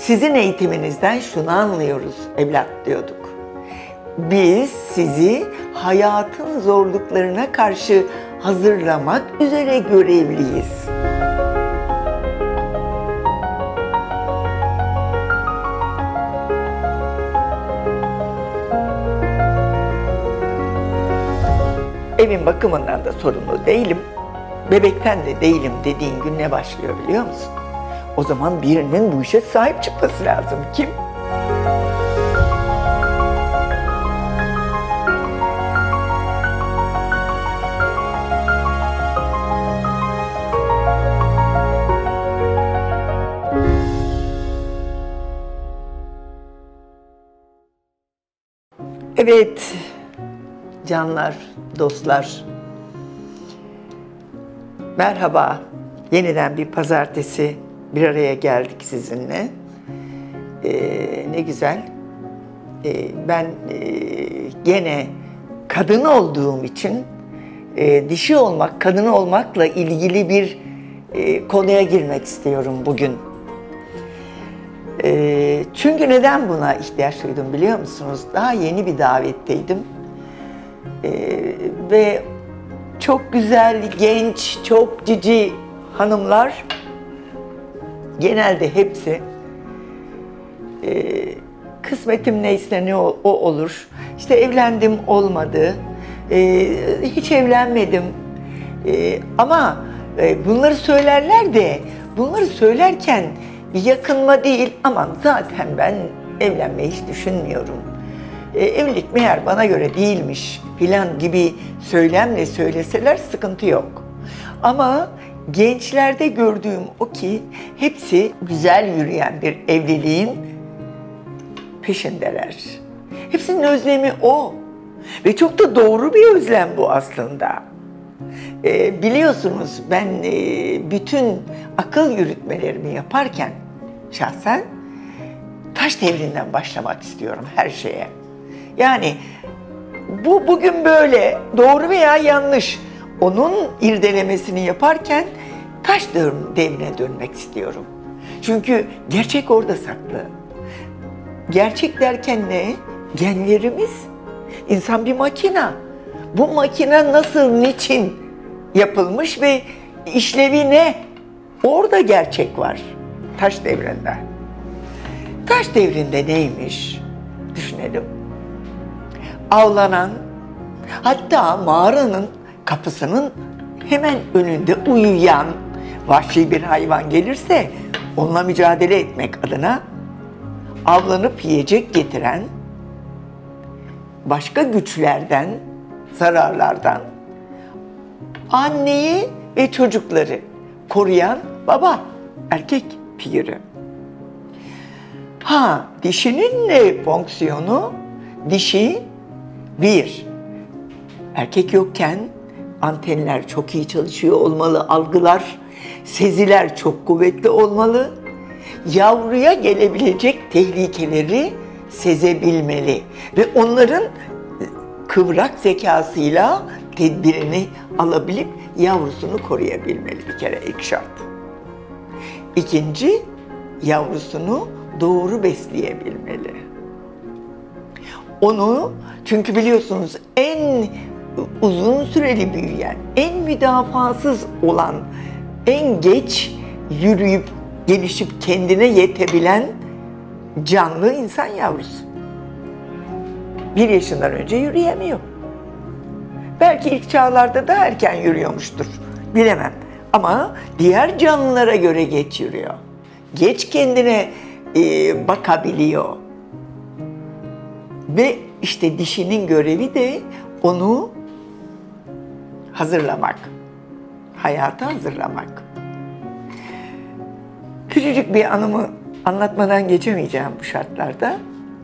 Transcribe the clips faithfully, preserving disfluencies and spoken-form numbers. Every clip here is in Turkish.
Sizin eğitiminizden şunu anlıyoruz evlat diyorduk. Biz sizi hayatın zorluklarına karşı hazırlamak üzere görevliyiz. Evin bakımından da sorumlu değilim, bebekten de değilim dediğin gün ne başlıyor biliyor musun? O zaman birinin bu işe sahip çıkması lazım. Kim? Evet, canlar, dostlar. Merhaba, yeniden bir pazartesi bir araya geldik sizinle. Ee, ne güzel. Ee, ben e, gene kadın olduğum için e, dişi olmak, kadın olmakla ilgili bir e, konuya girmek istiyorum bugün. E, çünkü neden buna ihtiyaç duydum biliyor musunuz? Daha yeni bir davetteydim. E, ve çok güzel, genç, çok cici hanımlar, genelde hepsi e, kısmetim neyse ne o, o olur. İşte evlendim olmadı, e, hiç evlenmedim e, ama e, bunları söylerler de bunları söylerken yakınma değil, aman zaten ben evlenmeyi hiç düşünmüyorum. E, evlilik meğer bana göre değilmiş filan gibi söylemle söyleseler sıkıntı yok. Ama gençlerde gördüğüm o ki hepsi güzel yürüyen bir evliliğin peşindeler. Hepsinin özlemi o. Ve çok da doğru bir özlem bu aslında. E, biliyorsunuz ben e, bütün akıl yürütmelerimi yaparken şahsen taş devrinden başlamak istiyorum her şeye. Yani bu bugün böyle, doğru veya yanlış, onun irdelemesini yaparken taş devrine dönmek istiyorum. Çünkü gerçek orada saklı. Gerçek derken ne? Genlerimiz. İnsan bir makina. Bu makine nasıl, niçin yapılmış ve işlevi ne? Orada gerçek var. Taş devrinde. Taş devrinde neymiş? Düşünelim. Avlanan, hatta mağaranın kapısının hemen önünde uyuyan vahşi bir hayvan gelirse onunla mücadele etmek adına avlanıp yiyecek getiren, başka güçlerden, zararlardan anneyi ve çocukları koruyan baba, erkek figürü. Ha, dişinin ne fonksiyonu? Dişi, bir, erkek yokken antenler çok iyi çalışıyor olmalı, algılar, seziler çok kuvvetli olmalı, yavruya gelebilecek tehlikeleri sezebilmeli ve onların kıvrak zekasıyla tedbirini alabilip yavrusunu koruyabilmeli bir kere, ilk şart. İkinci, yavrusunu doğru besleyebilmeli. Onu, çünkü biliyorsunuz en uzun süreli büyüyen, en müdafasız olan, en geç yürüyüp gelişip kendine yetebilen canlı insan yavrusu. Bir yaşından önce yürüyemiyor. Belki ilk çağlarda daha erken yürüyormuştur, bilemem. Ama diğer canlılara göre geç yürüyor. Geç kendine e, bakabiliyor. Ve işte dişinin görevi de onu hazırlamak, hayata hazırlamak. Küçücük bir anımı anlatmadan geçemeyeceğim bu şartlarda.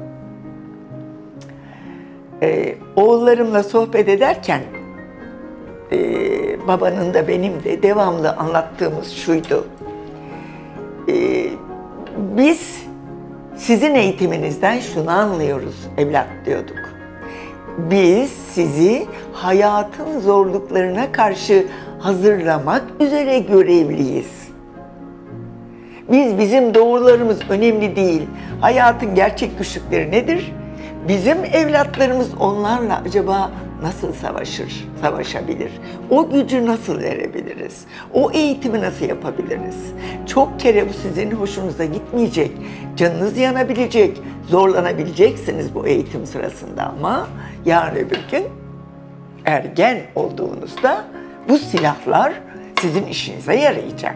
Ee, oğullarımla sohbet ederken e, babanın da benim de devamlı anlattığımız şuydu. Ee, biz sizin eğitiminizden şunu anlıyoruz evlat diyorduk. Biz sizi hayatın zorluklarına karşı hazırlamak üzere görevliyiz. Biz, bizim doğrularımız önemli değil. Hayatın gerçek güçlükleri nedir? Bizim evlatlarımız onlarla acaba nasıl savaşır, savaşabilir? O gücü nasıl verebiliriz? O eğitimi nasıl yapabiliriz? Çok kere bu sizin hoşunuza gitmeyecek, canınız yanabilecek, zorlanabileceksiniz bu eğitim sırasında ama yarın öbür gün ergen olduğunuzda bu silahlar sizin işinize yarayacak.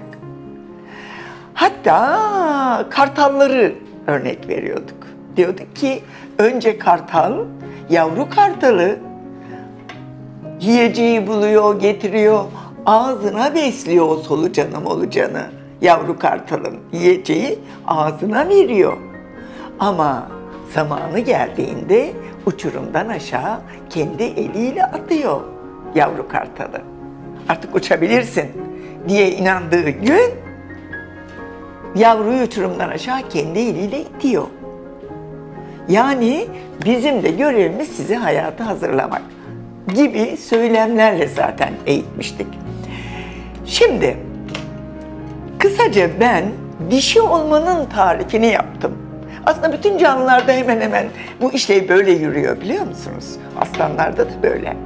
Hatta kartalları örnek veriyorduk. Diyorduk ki önce kartal, yavru kartalı yiyeceği buluyor, getiriyor, ağzına besliyor o solucanı molucanı. Yavru kartalın yiyeceği ağzına veriyor. Ama zamanı geldiğinde uçurumdan aşağı kendi eliyle atıyor yavru kartalı. Artık uçabilirsin diye inandığı gün yavruyu uçurumdan aşağı kendi eliyle itiyor. Yani bizim de görevimiz sizi hayata hazırlamak gibi söylemlerle zaten eğitmiştik. Şimdi kısaca ben dişi olmanın tarifini yaptım. Aslında bütün canlılarda hemen hemen bu işlev böyle yürüyor biliyor musunuz? Aslanlarda da böyle.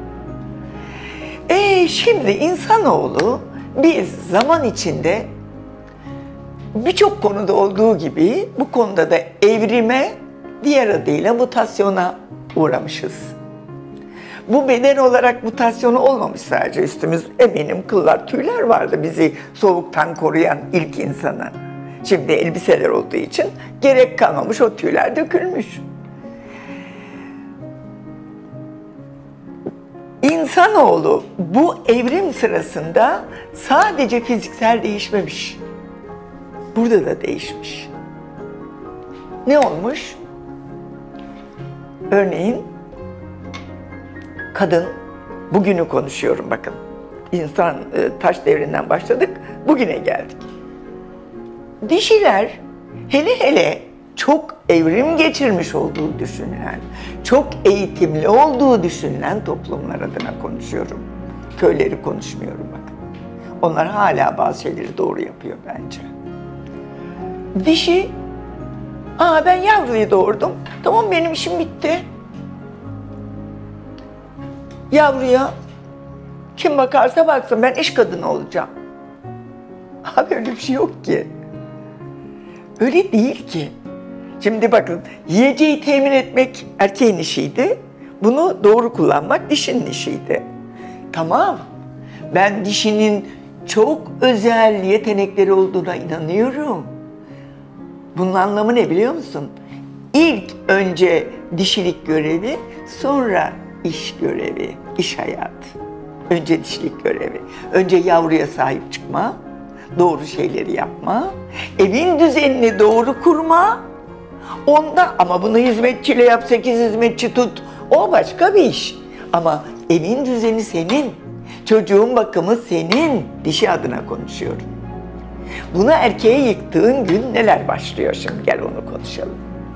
E şimdi insanoğlu biz zaman içinde birçok konuda olduğu gibi bu konuda da evrime, diğer adıyla mutasyona uğramışız. Bu beden olarak mutasyonu olmamış sadece, üstümüz eminim kıllar, tüyler vardı bizi soğuktan koruyan ilk insana. Şimdi elbiseler olduğu için gerek kalmamış, o tüyler dökülmüş. İnsanoğlu bu evrim sırasında sadece fiziksel değişmemiş. Burada da değişmiş. Ne olmuş? Örneğin kadın, bugünü konuşuyorum bakın. İnsan taş devrinden başladık, bugüne geldik. Dişiler hele hele çok evrim geçirmiş olduğu düşünülen, çok eğitimli olduğu düşünülen toplumlar adına konuşuyorum. Köyleri konuşmuyorum bakın. Onlar hala bazı şeyleri doğru yapıyor bence. Dişi, aa ben yavruyu doğurdum, tamam benim işim bitti. Yavruya kim bakarsa baksın, ben iş kadını olacağım. Abi öyle bir şey yok ki. Öyle değil ki. Şimdi bakın, yiyeceği temin etmek erkeğin işiydi. Bunu doğru kullanmak dişinin işiydi. Tamam, ben dişinin çok özel yetenekleri olduğuna inanıyorum. Bunun anlamı ne biliyor musun? İlk önce dişilik görevi, sonra iş görevi, iş hayatı. Önce dişilik görevi. Önce yavruya sahip çıkma, doğru şeyleri yapma, evin düzenini doğru kurma. Onda ama bunu hizmetçiyle yap, sekiz hizmetçi tut. O başka bir iş. Ama evin düzeni senin, çocuğun bakımı senin, dişi adına konuşuyorum. Bunu erkeğe yıktığın gün neler başlıyor şimdi? Gel onu konuşalım.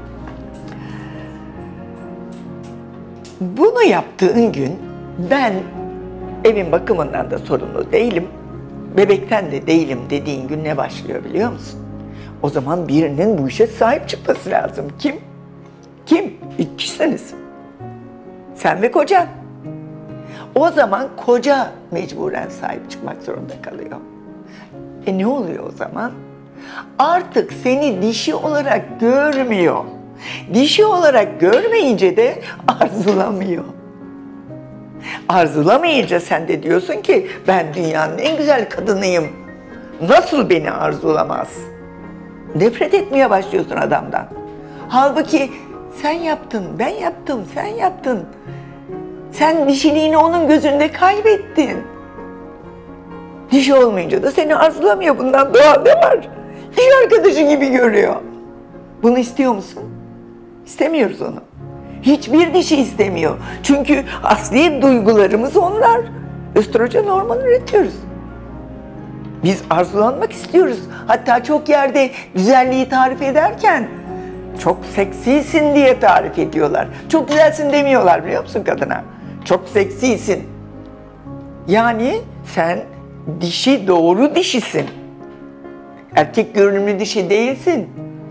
Bunu yaptığın gün ben evin bakımından da sorumlu değilim, bebekten de değilim dediğin gün ne başlıyor biliyor musun? O zaman birinin bu işe sahip çıkması lazım. Kim? Kim? İkisiniz. Sen ve kocan. O zaman koca mecburen sahip çıkmak zorunda kalıyor. E ne oluyor o zaman? Artık seni dişi olarak görmüyor. Dişi olarak görmeyince de arzulamıyor. Arzulamayınca sen de diyorsun ki ben dünyanın en güzel kadınıyım. Nasıl beni arzulamaz? Nefret etmeye başlıyorsun adamdan. Halbuki sen yaptın, ben yaptım, sen yaptın. Sen dişiliğini onun gözünde kaybettin. Dişi olmayınca da seni arzulamıyor. Bundan doğal ne var? İş arkadaşı gibi görüyor. Bunu istiyor musun? İstemiyoruz onu. Hiçbir dişi istemiyor. Çünkü asli duygularımız onlar. Östrojen hormonu üretiyoruz. Biz arzulanmak istiyoruz. Hatta çok yerde güzelliği tarif ederken çok seksisin diye tarif ediyorlar. Çok güzelsin demiyorlar biliyor musun kadına? Çok seksisin. Yani sen dişi, doğru dişisin. Erkek görünümlü dişi değilsin.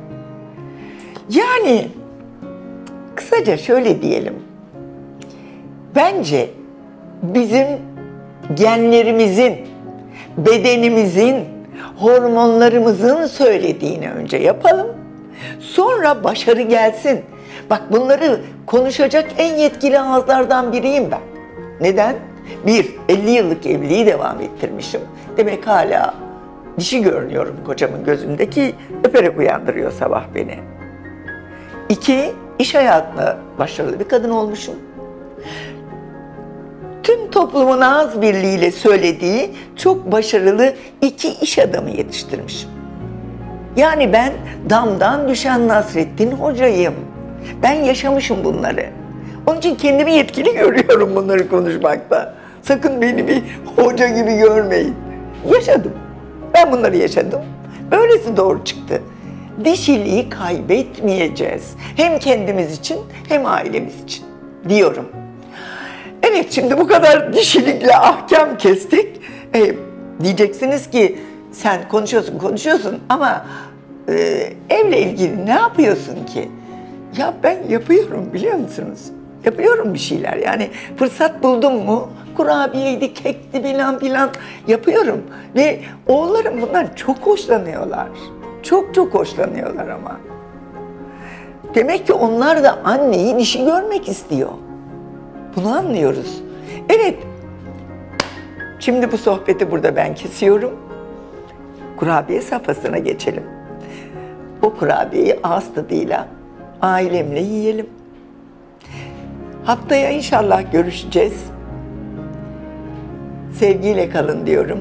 Yani kısaca şöyle diyelim. Bence bizim genlerimizin, bedenimizin, hormonlarımızın söylediğini önce yapalım. Sonra başarı gelsin. Bak, bunları konuşacak en yetkili ağızlardan biriyim ben. Neden? Bir, elli yıllık evliliği devam ettirmişim. Demek hala dişi görünüyorum kocamın gözündeki, öperek uyandırıyor sabah beni. İki, iş hayatında başarılı bir kadın olmuşum. Tüm toplumun ağız birliğiyle söylediği çok başarılı iki iş adamı yetiştirmişim. Yani ben damdan düşen Nasrettin Hoca'yım. Ben yaşamışım bunları. Onun için kendimi yetkili görüyorum bunları konuşmakta. Sakın beni bir hoca gibi görmeyin. Yaşadım. Ben bunları yaşadım. Böylesi doğru çıktı. Dişiliği kaybetmeyeceğiz. Hem kendimiz için hem ailemiz için diyorum. Evet, şimdi bu kadar dişilikle ahkam kestik. E, diyeceksiniz ki sen konuşuyorsun konuşuyorsun ama e, evle ilgili ne yapıyorsun ki? Ya ben yapıyorum, biliyor musunuz? Yapıyorum bir şeyler. Yani fırsat buldum mu kurabiyeydi, kekti filan filan yapıyorum. Ve oğullarım bundan çok hoşlanıyorlar. Çok çok hoşlanıyorlar ama. Demek ki onlar da anneyi dişi görmek istiyor. Bunu anlıyoruz. Evet. Şimdi bu sohbeti burada ben kesiyorum. Kurabiye safhasına geçelim. O kurabiyeyi ağız tadıyla ailemle yiyelim. Haftaya inşallah görüşeceğiz. Sevgiyle kalın diyorum.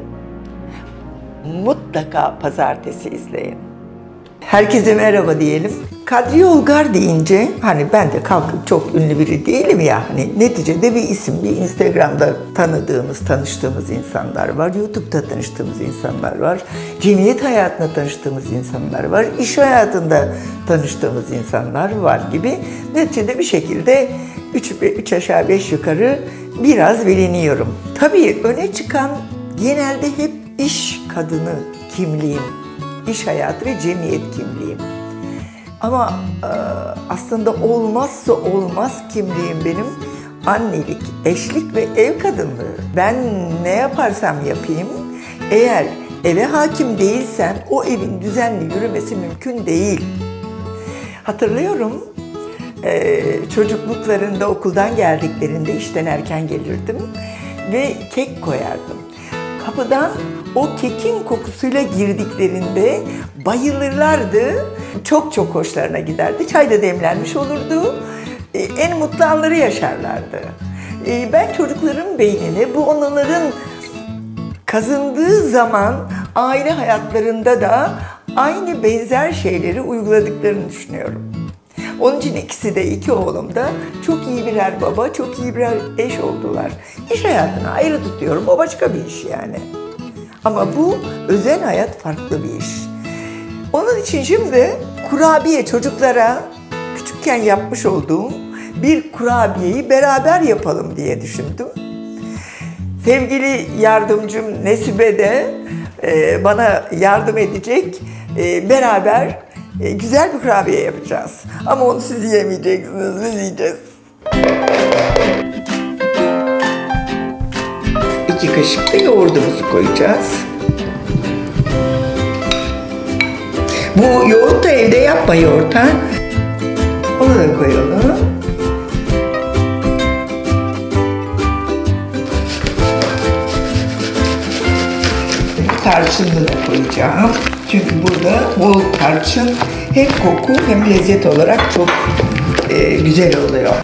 Mutlaka pazartesi izleyin. Herkese merhaba diyelim. Kadriye Olgar deyince, hani ben de kalkıp çok ünlü biri değilim ya, hani neticede bir isim, bir Instagram'da tanıdığımız, tanıştığımız insanlar var, YouTube'da tanıştığımız insanlar var, cemiyet hayatında tanıştığımız insanlar var, iş hayatında tanıştığımız insanlar var gibi. Neticede bir şekilde üç, üç aşağı beş yukarı biraz biliniyorum. Tabii öne çıkan genelde hep iş kadını kimliğim, iş hayatı ve cemiyet kimliğim. Ama e, aslında olmazsa olmaz kimliğim benim annelik, eşlik ve ev kadınlığı. Ben ne yaparsam yapayım, eğer eve hakim değilsem o evin düzenli yürümesi mümkün değil. Hatırlıyorum, e, çocukluklarında okuldan geldiklerinde işten erken gelirdim ve kek koyardım. Kapıdan o kekin kokusuyla girdiklerinde bayılırlardı. Çok çok hoşlarına giderdi. Çay da demlenmiş olurdu. Ee, en mutlu anları yaşarlardı. Ee, ben çocukların beynine bu anıların kazındığı zaman aile hayatlarında da aynı benzer şeyleri uyguladıklarını düşünüyorum. Onun için ikisi de, iki oğlum da çok iyi birer baba, çok iyi birer eş oldular. İş hayatını ayrı tutuyorum. O başka bir iş yani. Ama bu özel hayat farklı bir iş. Onun için şimdi kurabiye, çocuklara küçükken yapmış olduğum bir kurabiyeyi beraber yapalım diye düşündüm. Sevgili yardımcım Nesibe de e, bana yardım edecek. E, beraber e, güzel bir kurabiye yapacağız. Ama onu siz yemeyeceksiniz, biz yiyeceğiz. İki kaşık da yoğurdumuzu koyacağız. Bu yoğurt da evde yapma yoğurt ha. Onu da koyalım. Tarçınını da koyacağım. Çünkü burada bol tarçın hem koku hem lezzet olarak çok e, güzel oluyor.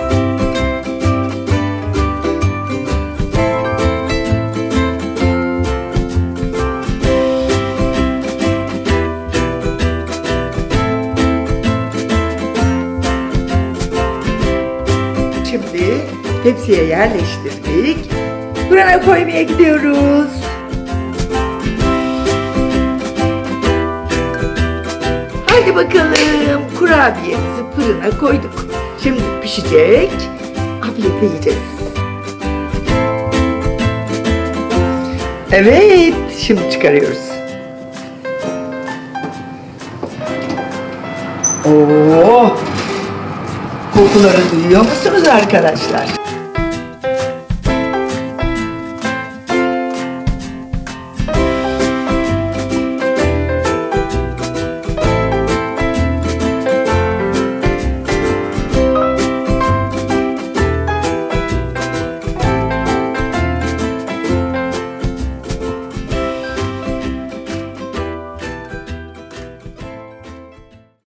Şimdi tepsiye yerleştirdik. Fırına koymaya gidiyoruz. Hadi bakalım, kurabiyemizi fırına koyduk. Şimdi pişecek. Afiyetle yiyeceğiz. Evet, şimdi çıkarıyoruz. Oo! Kokuları duyuyor musunuz arkadaşlar?